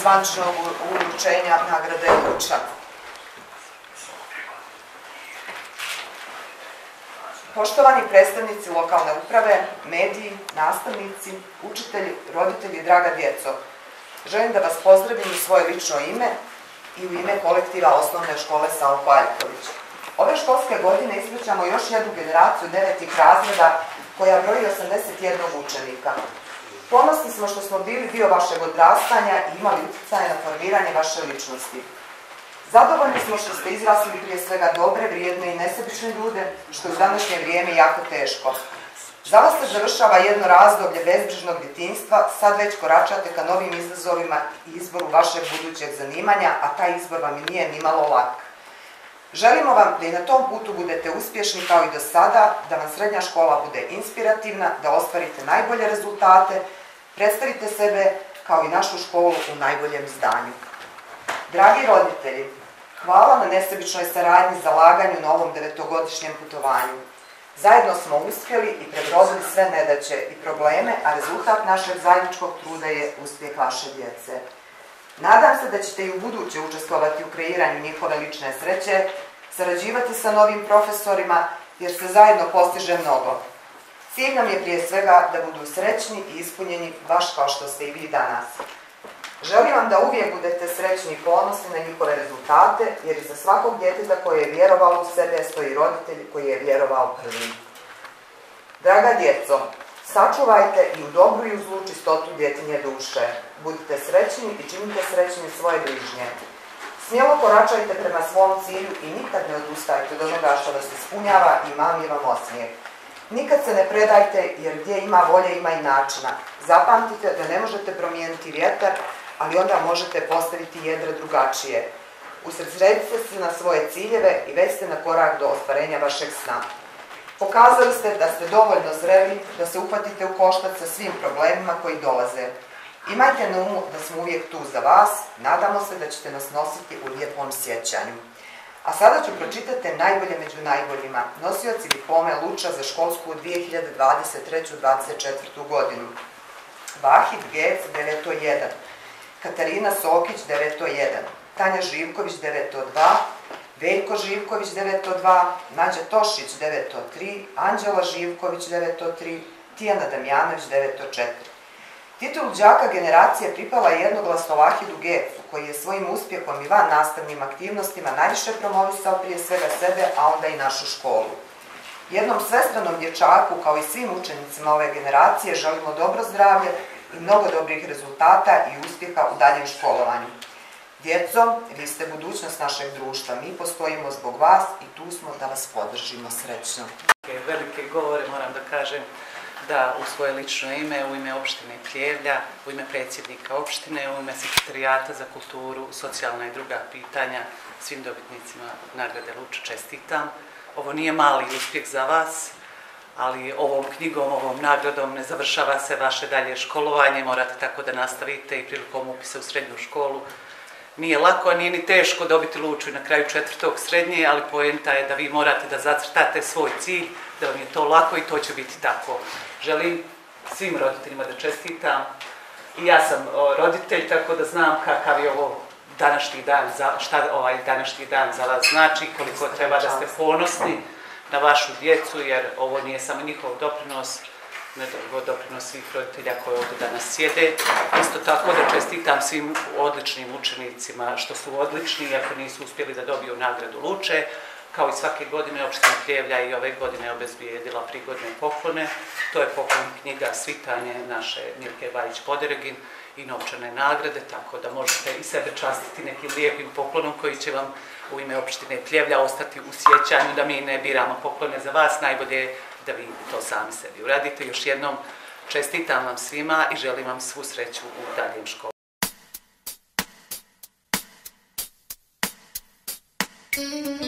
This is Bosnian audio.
zvančnog uručenja nagrade Luča. Poštovani predstavnici lokalne uprave, mediji, nastavnici, učitelji, roditelji, draga djeco, želim da vas pozdravim u svoje lično ime i u ime kolektiva Osnovne škole Saucho Aljković. Ove školske godine ispričamo još jednu generaciju 9. razreda koja broji 81 učenika. Ponosni smo što smo bili dio vašeg odrastanja i imali utjecaje na formiranje vaše ličnosti. Zadovoljni smo što ste izrasli prije svega dobre, vrijedne i nesebične ljude, što je u današnje vrijeme jako teško. Za vas se završava jedno razdoblje bezbrižnog djetinjstva, sad već koračate ka novim izazovima i izboru vašeg budućeg zanimanja, a taj izbor vam i nije nimalo lak. Želimo vam da i na tom putu budete uspješni kao i do sada, da vam srednja škola bude inspirativna, da ostvarite najbolje rezultate, predstavite sebe kao i našu školu u najboljem izdanju. Dragi roditelji, hvala na nesebičnoj saradnji i zalaganju na ovom 9-godišnjem putovanju. Zajedno smo uspjeli i prebrodili sve nedaće i probleme, a rezultat našeg zajedničkog truda je uspjeh vaše djece. Nadam se da ćete i u buduće učestvovati u kreiranju njihove lične sreće, sarađivati sa novim profesorima, jer se zajedno postiže mnogo. Cilj nam je prije svega da budu srećni i ispunjeni baš kao što ste i vi danas. Želim vam da uvijek budete srećni i ponosni na njihove rezultate, jer iza svakog djeteta koje je vjerovalo u sebe stoji roditelj koji je vjerovao prvi. Draga djeco, sačuvajte i u dobru i u zlu čistotu djetinje duše. Budite srećni i činite srećni svoje bližnje. Smjelo koračajte prema svom cilju i nikad ne odustajte od onoga što vas ispunjava i mami vam osmijeh. Nikad se ne predajte, jer gdje ima volje ima i načina. Zapamtite da ne možete promijeniti vjetar, ali onda možete postaviti jedra drugačije. Usredsredite se na svoje ciljeve i već ste na korak do ostvarenja vašeg sna. Pokazali ste da ste dovoljno zreli da se uhvatite u koštac sa svim problemima koji dolaze. Imajte na umu da smo uvijek tu za vas, nadamo se da ćete nas nositi u lijepom sjećanju. A sada ću pročitati najbolje među najboljima, nosioci diplome Luča za školsku 2023-2024. godinu. Vahid Gec, 901, Katarina Sokić, 901, Tanja Živković, 902, Veljko Živković, 902, Nađa Tošić, 903, Anđela Živković, 903, Tijana Damjanović, 904. Titulu đaka generacije pripala je jednoglasno Vahidu Gecu, koji je svojim uspjehom i van nastavnim aktivnostima najviše promovisao prije svega sebe, a onda i našu školu. Jednom svestranom dječaku, kao i svim učenicima ove generacije, želimo dobro zdravlje i mnogo dobrih rezultata i uspjeha u daljem školovanju. Djeco, vi ste budućnost našeg društva, mi postojimo zbog vas i tu smo da vas podržimo. Srećno. Velike govore moram da kažem da u svoje lično ime, u ime opštine Pljevlja, u ime predsjednika opštine, u ime sekretarijata za kulturu, socijalna i druga pitanja, svim dobitnicima nagrade Luča čestitam. Ovo nije mali uspjeh za vas, ali ovom knjigom, ovom nagradom ne završava se vaše dalje školovanje, morate tako da nastavite i prilikom upisa u srednju školu. Nije lako, a nije ni teško dobiti Luču i na kraju 4. srednje, ali poenta je da vi morate da zacrtate svoj cilj, da vam je to lako i to će biti tako. Želim svim roditeljima da čestitam. I ja sam roditelj, tako da znam kakav je ovo današnji dan, šta ovaj današnji dan za vas znači, koliko treba da ste ponosni na vašu djecu, jer ovo nije samo njihov doprinos, nego doprinos svih roditelja koji ovdje danas sjede. Isto tako da čestitam svim odličnim učenicima što su odlični, iako nisu uspjeli da dobiju nagradu Luče. Kao i svake godine, opština Pljevlja i ove godine obezbijedila prigodne poklone. To je poklon knjiga Svitanje naše Mirke Bajić-Poderegin i novčane nagrade, tako da možete i sebe častiti nekim lijepim poklonom koji će vam u ime opštine Pljevlja ostati u sjećanju, da mi ne biramo poklone za vas, najbolje je da vi to sami sebi uradite. Još jednom čestitam vam svima i želim vam svu sreću u daljem školovanju.